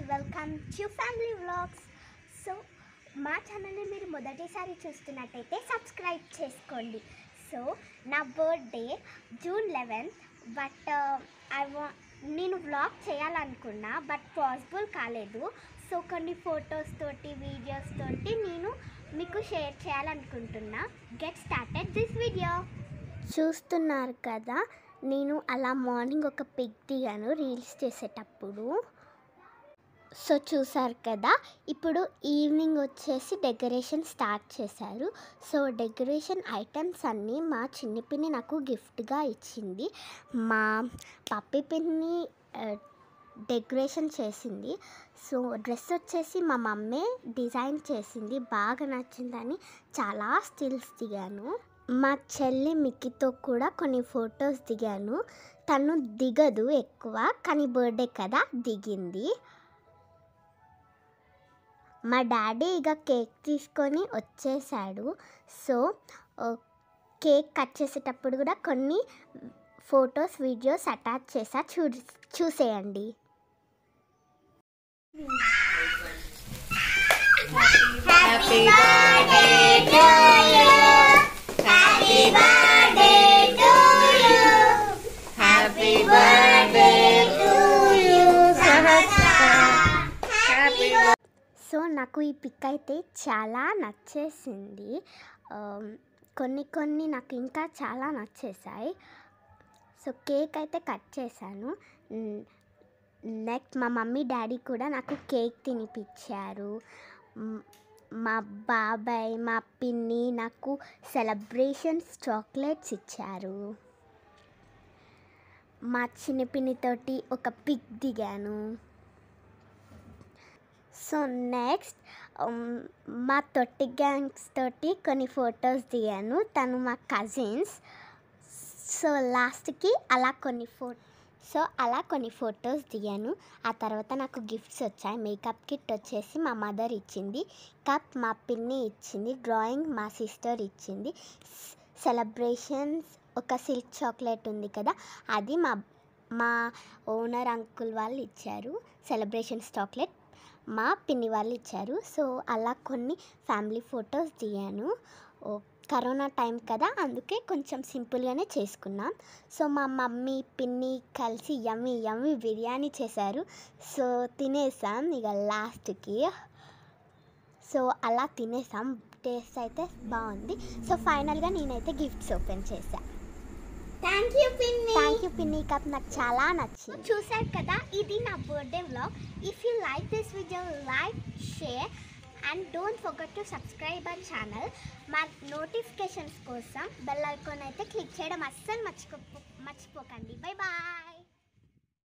Welcome to family vlogs. So మా ఛానల్ని మీరు మొదటిసారి చూస్తున్నట్టయితే సబ్స్క్రైబ్ చేసుకోండి. సో నా బర్త్డే జూన్ 11, బట్ నేను వ్లాగ్ చేయాలనుకున్నా బట్ పాసిబుల్ కాలేదు. సో కొన్ని ఫొటోస్ తోటి వీడియోస్ తోటి నేను మీకు షేర్ చేయాలనుకుంటున్నా. Get started this video. చూస్తున్నారు కదా, నేను అలా మార్నింగ్ ఒక పిక్ దిగాను రీల్స్ చేసేటప్పుడు. సో చూసారు కదా, ఇప్పుడు ఈవినింగ్ వచ్చేసి డెకరేషన్ స్టార్ట్ చేశారు. సో డెకరేషన్ ఐటమ్స్ అన్నీ మా చిన్ని పిన్ని నాకు గిఫ్ట్గా ఇచ్చింది. మా పప్పి పిన్ని డెకరేషన్ చేసింది. సో డ్రెస్ వచ్చేసి మా మమ్మీ డిజైన్ చేసింది. బాగా నచ్చిందని చాలా స్టిల్స్ దిగాను. మా చెల్లి మిక్కితో కూడా కొన్ని ఫొటోస్ దిగాను. తను దిగదు ఎక్కువ, కానీ బర్త్డే కదా దిగింది. మా డాడీ ఇక కేక్ తీసుకొని వచ్చేసాడు. సో కేక్ కట్ చేసేటప్పుడు కూడా కొన్ని ఫొటోస్ వీడియోస్ అటాచ్ చేసా, చూసేయండి. Happy birthday to you. Happy birthday to you. Happy birthday to you. Happy birthday. So నాకు ఈ పిక్ అయితే చాలా నచ్చేసింది. కొన్ని నాకు ఇంకా చాలా నచ్చేసాయి. సో కేక్ అయితే కట్ చేశాను. నెక్స్ట్ మా మమ్మీ డాడీ కూడా నాకు కేక్ తినిపించారు. మా బాబాయ్ మా పిన్ని నాకు సెలబ్రేషన్స్ చాక్లెట్స్ ఇచ్చారు. మా చిన్న పిన్నితోటి ఒక పిక్ దిగాను. సో నెక్స్ట్ మా తొట్టి గ్యాంగ్స్ తోటి కొన్ని ఫొటోస్ దిగాను. తను మా కజిన్స్. సో లాస్ట్కి అలా కొన్ని ఫొటోస్ దిగాను. ఆ తర్వాత నాకు గిఫ్ట్స్ వచ్చాయి. మేకప్ కిట్ వచ్చేసి మా మదర్ ఇచ్చింది, కప్ మా పిన్ని ఇచ్చింది, డ్రాయింగ్ మా సిస్టర్ ఇచ్చింది, సెలబ్రేషన్స్ ఒక సిల్క్ చాక్లెట్ ఉంది కదా, అది మా ఓనర్ అంకుల్ వాళ్ళు ఇచ్చారు. సెలబ్రేషన్స్ చాక్లెట్ మా పిన్ని వాళ్ళు ఇచ్చారు. సో అలా కొన్ని ఫ్యామిలీ ఫొటోస్ దిగాను. కరోనా టైం కదా, అందుకే కొంచెం సింపుల్గానే చేసుకున్నాం. సో మా మమ్మీ పిన్ని కలిసి యమ్మీ బిర్యానీ చేశారు. సో తినేసాం ఇక లాస్ట్కి. సో అలా తినేసాం. టేస్ట్ అయితే బాగుంది. సో ఫైనల్గా నేనైతే గిఫ్ట్స్ ఓపెన్ చేశాను. థ్యాంక్ యూ పిన్ని. కప్ నాకు చాలా నచ్చింది. చూసారు కదా, ఇది నా birthday vlog. If you like this video, like, share and don't forget to subscribe our channel. మా నోటిఫికేషన్స్ కోసం బెల్ ఐకాన్ అయితే క్లిక్ చేయడం అస్సలు మర్చిపోకండి. Bye bye.